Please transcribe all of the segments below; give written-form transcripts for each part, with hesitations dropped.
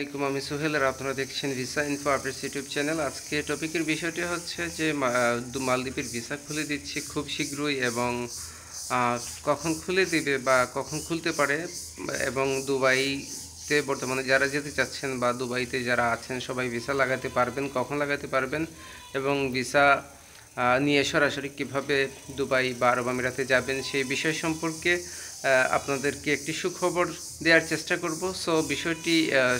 আলাইকুম, আমি সোহেল আর আপনারা দেখছেন visa info updates YouTube channel. আজকে টপিকের বিষয়টি হচ্ছে যে মালদ্বীপের ভিসা খুলে দিচ্ছে খুব শীঘ্রই, এবং কখন খুলে দিবে বা কখন খুলতে পারে, এবং দুবাইতে বর্তমানে যারা যেতে চাচ্ছেন বা দুবাইতে যারা আছেন সবাই ভিসা লাগাতে পারবেন, কখন লাগাতে পারবেন, এবং ভিসা নিয়ে সরাসরি কীভাবে দুবাই বা আরব আমিরাতে যাবেন সেই বিষয় সম্পর্কে আপনাদেরকে একটি সুখবর দেওয়ার চেষ্টা করব। সো বিষয়টি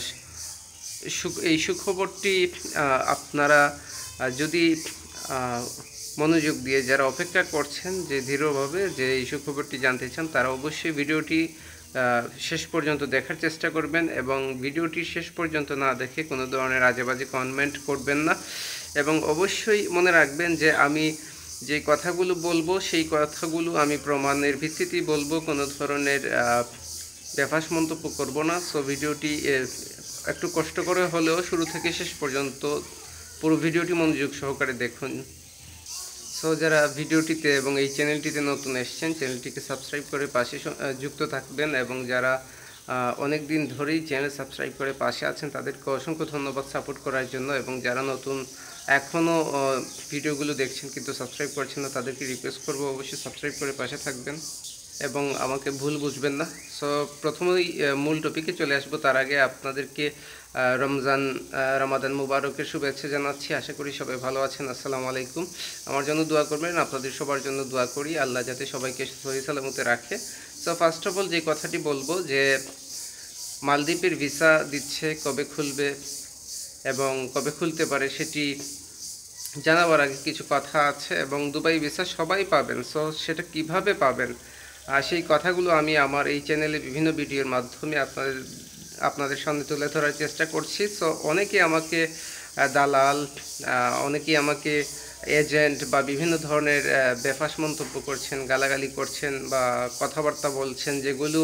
এই সুখবরটি আপনারা যদি মনোযোগ দিয়ে যারা অপেক্ষা করছেন যে দৃঢ়ভাবে যে এই সুখবরটি জানতে চান, তারা অবশ্যই ভিডিওটি শেষ পর্যন্ত দেখার চেষ্টা করবেন, এবং ভিডিওটি শেষ পর্যন্ত না দেখে কোনো ধরনের আজেবাজে কমেন্ট করবেন না। এবং অবশ্যই মনে রাখবেন যে আমি যে কথাগুলো বলবো সেই কথাগুলো আমি প্রমাণের ভিত্তিতে বলবো, কোনো ধরনের বেফাস মন্তব্য করব না। সো ভিডিওটি একটু কষ্ট করে হলেও শুরু থেকে শেষ পর্যন্ত পুরো ভিডিওটি মনোযোগ সহকারে দেখুন। সো যারা ভিডিওটিতে এবং এই চ্যানেলটিতে নতুন এসেছেন, চ্যানেলটিকে সাবস্ক্রাইব করে পাশে যুক্ত থাকবেন, এবং যারা অনেক দিন ধরেই চ্যানেল সাবস্ক্রাইব করে পাশে আছেন তাদেরকে অসংখ্য ধন্যবাদ সাপোর্ট করার জন্য। এবং যারা নতুন এখনও ভিডিওগুলো দেখছেন কিন্তু সাবস্ক্রাইব করছেন না, তাদেরকে রিকোয়েস্ট করব অবশ্যই সাবস্ক্রাইব করে পাশে থাকবেন এবং আমাকে ভুল বুঝবেন না। সো প্রথমেই মূল টপিকে চলে আসবো, তার আগে আপনাদেরকে রমাদান মুবারকের শুভেচ্ছা জানাচ্ছি। আশা করি সবাই ভালো আছেন। আসসালামু আলাইকুম। আমার জন্য দোয়া করবেন, আপনাদের সবার জন্য দোয়া করি, আল্লাহ যাতে সবাইকে সহি সালামতে রাখে। সো ফার্স্ট অফ অল যে কথাটি বলবো যে মালদ্বীপের ভিসা দিচ্ছে, কবে খুলবে এবং কবে খুলতে পারে সেটি জানাবার আগে কিছু কথা আছে। এবং দুবাই ভিসা সবাই পাবেন, সো সেটা কিভাবে পাবেন সেই কথাগুলো আমি আমার এই চ্যানেলে বিভিন্ন ভিডিওর মাধ্যমে আপনাদের সামনে তুলে ধরার চেষ্টা করছি। সো অনেকে আমাকে দালাল, অনেকেই আমাকে এজেন্ট বা বিভিন্ন ধরনের বেফাস মন্তব্য করছেন, গালাগালি করছেন বা কথাবার্তা বলছেন, যেগুলো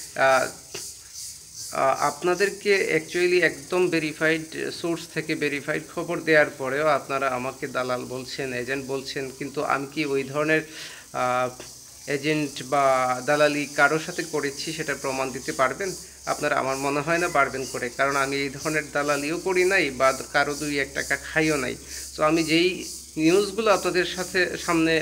আপনাদেরকে অ্যাকচুয়ালি একদম ভেরিফাইড সোর্স থেকে ভেরিফাইড খবর দেওয়ার পরেও আপনারা আমাকে দালাল বলছেন, এজেন্ট বলছেন। কিন্তু আমি কি ওই ধরনের এজেন্ট বা দালালি কারোর সাথে করেছি সেটা প্রমাণ দিতে পারবেন আপনারা? আমার মনে হয় না পারবেন করে, কারণ আমি এই ধরনের দালালিও করি নাই বা কারো 2-1 টাকা খাইও নাই। তো আমি যেই নিউজগুলো আপনাদের সামনে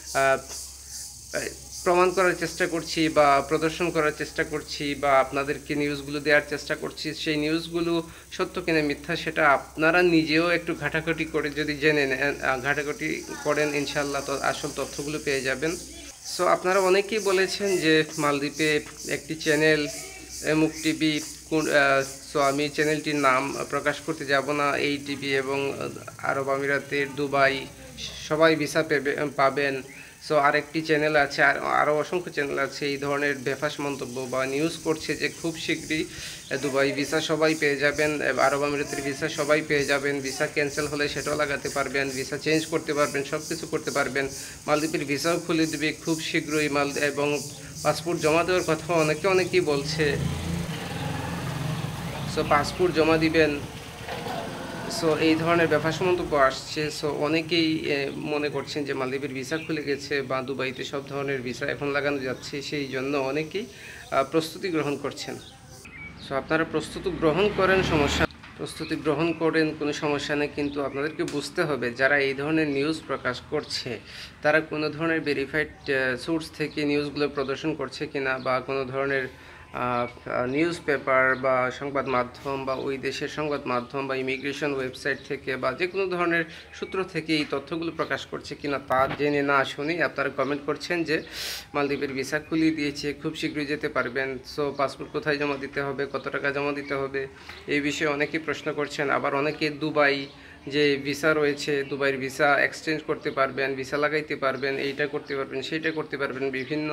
প্রমাণ করার চেষ্টা করছি বা প্রদর্শন করার চেষ্টা করছি বা আপনাদেরকে নিউজগুলো দেওয়ার চেষ্টা করছি, সেই নিউজগুলো সত্য কিনা মিথ্যা সেটা আপনারা নিজেও একটু ঘাটাঘাটি করে যদি জেনে নেন, ঘাটাঘাটি করেন, ইনশাল্লাহ তো আসল তথ্যগুলো পেয়ে যাবেন। সো আপনারা অনেকেই বলেছেন যে মালদ্বীপে একটি চ্যানেল মুখ টিভি, সো আমি চ্যানেলটির নাম প্রকাশ করতে যাব না, এই টিভি এবং আরব আমিরাতের দুবাই সবাই ভিসা পাবেন। সো আরেকটি চ্যানেল আছে, আরও অসংখ্য চ্যানেল আছে এই ধরনের বেফাস মন্তব্য বা নিউজ করছে যে খুব শীঘ্রই দুবাই ভিসা সবাই পেয়ে যাবেন, আরব আমিরাতের ভিসা সবাই পেয়ে যাবেন, ভিসা ক্যান্সেল হলে সেটাও লাগাতে পারবেন, ভিসা চেঞ্জ করতে পারবেন, সব কিছু করতে পারবেন, মালদ্বীপের ভিসাও খুলে দেবে খুব শীঘ্রই, এবং পাসপোর্ট জমা দেওয়ার কথা অনেকেই বলছে। সো পাসপোর্ট জমা দিবেন। সো এই ধরনের ব্যাপার মন্তব্য আসছে। সো অনেকেই মনে করছেন যে মালদ্বীপের ভিসা খুলে গেছে বা দুবাইতে সব ধরনের ভিসা এখন লাগানো যাচ্ছে, সেই জন্য অনেকেই প্রস্তুতি গ্রহণ করছেন। সো আপনারা প্রস্তুতি গ্রহণ করেন, প্রস্তুতি গ্রহণ করেন, কোনো সমস্যা নেই। কিন্তু আপনাদেরকে বুঝতে হবে যারা এই ধরনের নিউজ প্রকাশ করছে তারা কোনো ধরনের ভেরিফাইড সোর্স থেকে নিউজগুলো প্রদর্শন করছে কিনা, বা কোনো ধরনের নিউজ পেপার বা সংবাদ মাধ্যম বা ওই দেশের সংবাদ মাধ্যম বা ইমিগ্রেশন ওয়েবসাইট থেকে বা যে কোনো ধরনের সূত্র থেকে এই তথ্যগুলো প্রকাশ করছে কিনা তা জেনে না শুনেই আপনারা কমেন্ট করছেন যে মালদ্বীপের ভিসা খুলিয়ে দিয়েছে, খুব শীঘ্রই যেতে পারবেন। সো পাসপোর্ট কোথায় জমা দিতে হবে, কত টাকা জমা দিতে হবে, এই বিষয়ে অনেকেই প্রশ্ন করছেন। আবার অনেকে দুবাই যে ভিসা রয়েছে, দুবাইয়ের ভিসা এক্সচেঞ্জ করতে পারবেন, ভিসা লাগাইতে পারবেন, এইটা করতে পারবেন, সেইটা করতে পারবেন,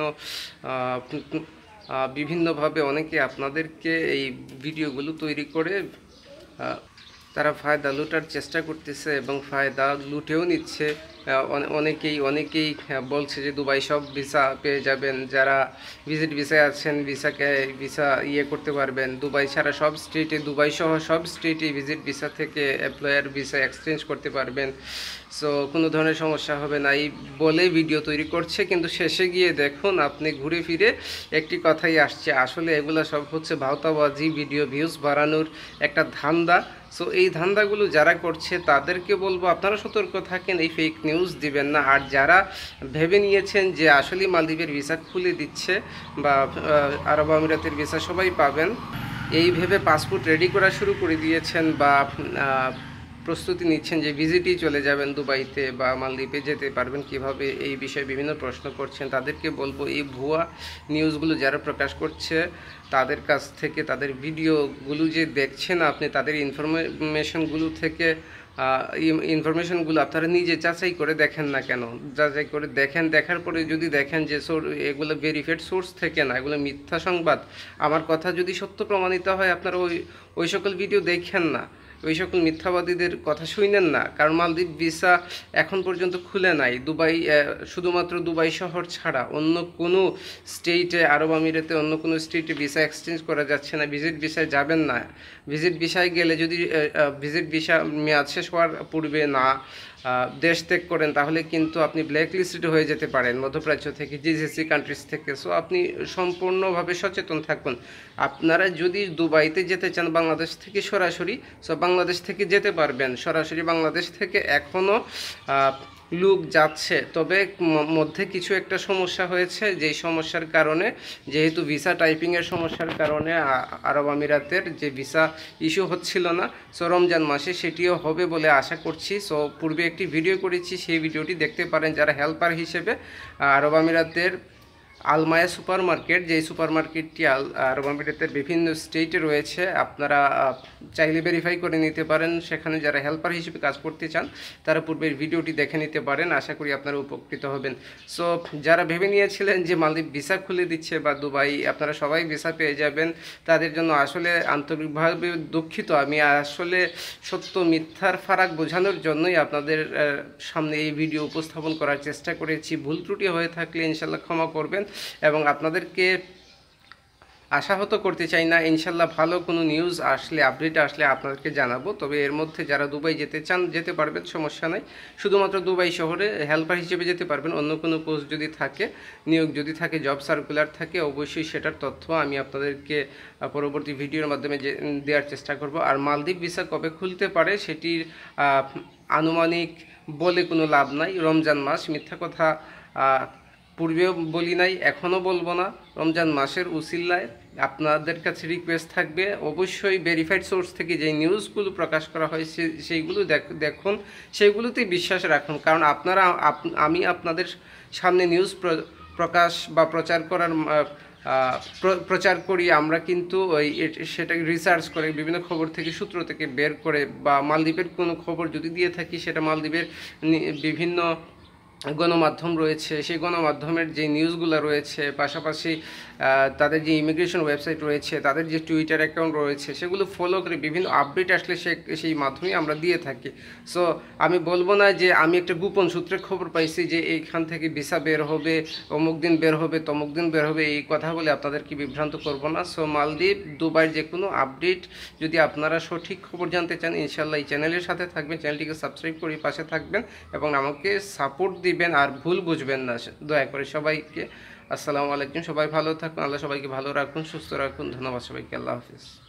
বিভিন্নভাবে অনেকে আপনাদেরকে এই ভিডিওগুলো তৈরি করে তারা ফায়দা লুটার চেষ্টা করতেছে এবং ফায়দা লুটেও নিচ্ছে। অনেকেই বলছে যে দুবাই সব ভিসা পেয়ে যাবেন, যারা ভিজিট ভিসায় আছেন ভিসা করতে পারবেন দুবাই ছাড়া সব স্টেটে, দুবাই সহ সব স্টেটে ভিজিট ভিসা থেকে এমপ্লয়ার ভিসা এক্সচেঞ্জ করতে পারবেন। সো কোনো ধরনের সমস্যা হবে না এই বলে ভিডিও তৈরি করছে, কিন্তু শেষে গিয়ে দেখুন আপনি ঘুরে ফিরে একটি কথাই আসছে, আসলে এগুলো সব হচ্ছে ভাওতাবাজি, ভিডিও ভিউজ বাড়ানোর একটা ধান্দা। সো এই ধান্দাগুলো যারা করছে তাদেরকে বলবো আপনারা সতর্ক থাকেন, এই ফেক নিউজ দিবেন না। আর যারা ভেবে নিয়েছেন যে আসলে মালদ্বীপের ভিসা খুলে দিচ্ছে বা আরব আমিরাতের ভিসা সবাই পাবেন, এই ভেবে পাসপোর্ট রেডি করা শুরু করে দিয়েছেন বা প্রস্তুতি নিচ্ছেন যে ভিজিটই চলে যাবেন দুবাইতে বা মালদ্বীপে, যেতে পারবেন কিভাবে, এই বিষয়ে বিভিন্ন প্রশ্ন করছেন, তাদেরকে বলবো এই ভুয়া নিউজগুলো যারা প্রকাশ করছে তাদের কাছ থেকে, তাদের ভিডিওগুলো যে দেখছেন আপনি, তাদের ইনফরমেশনগুলো থেকে ইনফরমেশনগুলো আপনারা নিজে যাচাই করে দেখেন না কেন, যাচাই করে দেখেন, দেখার পরে যদি দেখেন যে এগুলো ভেরিফাইড সোর্স থেকে না, এগুলো মিথ্যা সংবাদ, আমার কথা যদি সত্য প্রমাণিত হয়, আপনারা ওই সকল ভিডিও দেখেন না, ওই সকল মিথ্যাবাদীদের কথা শুনেন না। কারণ মালদ্বীপ ভিসা এখন পর্যন্ত খুলে নাই, দুবাই শুধুমাত্র দুবাই শহর ছাড়া অন্য কোনো স্টেটে, আরব আমিরাতে অন্য কোনো স্টেটে ভিসা এক্সচেঞ্জ করা যাচ্ছে না। ভিজিট ভিসায় যাবেন না, ভিজিট ভিসায় গেলে যদি ভিজিট ভিসা মেয়াদ শেষ হওয়ার পূর্বে না দেশ ত্যাগ করেন, তাহলে কিন্তু আপনি ব্ল্যাক লিস্টেড হয়ে যেতে পারেন মধ্যপ্রাচ্য থেকে, জিসিসি কান্ট্রিজ থেকে। সো আপনি সম্পূর্ণভাবে সচেতন থাকুন। আপনারা যদি দুবাইতে যেতে চান বাংলাদেশ থেকে সরাসরি, সো বাংলাদেশ থেকে যেতে পারবেন, সরাসরি বাংলাদেশ থেকে এখনও লোক যাচ্ছে, তবে মধ্যে কিছু একটা সমস্যা হয়েছে, যেই সমস্যার কারণে, যেহেতু ভিসা টাইপিংয়ের সমস্যার কারণে আরব আমিরাতের যে ভিসা ইস্যু হচ্ছিল না, সো রমজান মাসে সেটিও হবে বলে আশা করছি। সো পূর্বে একটি ভিডিও করেছি, সেই ভিডিওটি দেখতে পারেন যারা হেল্পার হিসেবে আরব আমিরাতের আলমায়া সুপার মার্কেট, যেই সুপার মার্কেটটি আরব আমিরাতের বিভিন্ন স্টেটে রয়েছে, আপনারা চাইলে ভেরিফাই করে নিতে পারেন। সেখানে যারা হেল্পার হিসেবে কাজ করতে চান তারা পূর্বের ভিডিওটি দেখে নিতে পারেন, আশা করি আপনারা উপকৃত হবেন। সো যারা ভেবে নিয়েছিলেন যে মালদ্বীপ ভিসা খুলে দিচ্ছে বা দুবাই আপনারা সবাই ভিসা পেয়ে যাবেন, তাদের জন্য আসলে আন্তরিকভাবে দুঃখিত। আমি আসলে সত্য মিথ্যার ফারাক বোঝানোর জন্যই আপনাদের সামনে এই ভিডিও উপস্থাপন করার চেষ্টা করেছি। ভুল ত্রুটি হয়ে থাকলে ইনশাল্লাহ ক্ষমা করবেন, এবং আপনাদেরকে আশাহত করতে চাই না। ইনশাল্লাহ ভালো কোনো নিউজ আসলে, আপডেট আসলে আপনাদেরকে জানাবো। তবে এর মধ্যে যারা দুবাই যেতে চান যেতে পারবেন, সমস্যা নাই। শুধুমাত্র দুবাই শহরে হেল্পার হিসেবে যেতে পারবেন। অন্য কোনো পোস্ট যদি থাকে, নিয়োগ যদি থাকে, জব সার্কুলার থাকে, অবশ্যই সেটার তথ্য আমি আপনাদেরকে পরবর্তী ভিডিওর মাধ্যমে দেওয়ার চেষ্টা করব। আর মালদ্বীপ ভিসা কবে খুলতে পারে সেটির আনুমানিক বলে কোনো লাভ নাই। রমজান মাস, মিথ্যা কথা পূর্বেও বলি নাই, এখনও বলবো না। রমজান মাসের উসিলায় আপনাদের কাছে রিকোয়েস্ট থাকবে, অবশ্যই ভেরিফাইড সোর্স থেকে যে নিউজগুলো প্রকাশ করা হয় সেইগুলো দেখুন, সেইগুলোতেই বিশ্বাস রাখুন। কারণ আমি আপনাদের সামনে নিউজ প্রকাশ বা প্রচার করি, আমরা কিন্তু সেটা রিসার্চ করে বিভিন্ন খবর থেকে, সূত্র থেকে বের করে, বা মালদ্বীপের কোনো খবর যদি দিয়ে থাকি সেটা মালদ্বীপের বিভিন্ন গণমাধ্যম রয়েছে, সেই গণমাধ্যমের যে নিউজগুলো রয়েছে, পাশাপাশি তাদের যে ইমিগ্রেশন ওয়েবসাইট রয়েছে, তাদের যে টুইটার অ্যাকাউন্ট রয়েছে, সেগুলো ফলো করে বিভিন্ন আপডেট আসলে সেই মাধ্যমেই আমরা দিয়ে থাকি। সো আমি বলবো না যে আমি একটা গোপন সূত্রে খবর পাইছি যে এইখান থেকে ভিসা বের হবে, অমুক দিন বের হবে, তমুক দিন বের হবে, এই কথা বলে আপনাদেরকে বিভ্রান্ত করব না। সো মালদ্বীপ, দুবাইয়ের যে কোনো আপডেট যদি আপনারা সঠিক খবর জানতে চান, ইনশাল্লাহ এই চ্যানেলের সাথে থাকবেন, চ্যানেলটিকে সাবস্ক্রাইব করে পাশে থাকবেন এবং আমাকে সাপোর্ট দিবেন, আর ভুল বুঝবেন না দয়া করে। সবাইকে আসসালামু আলাইকুম, সবাই ভালো থাকুন, আল্লাহ সবাইকে ভালো রাখুন, সুস্থ রাখুন। ধন্যবাদ সবাইকে, আল্লাহ হাফিজ।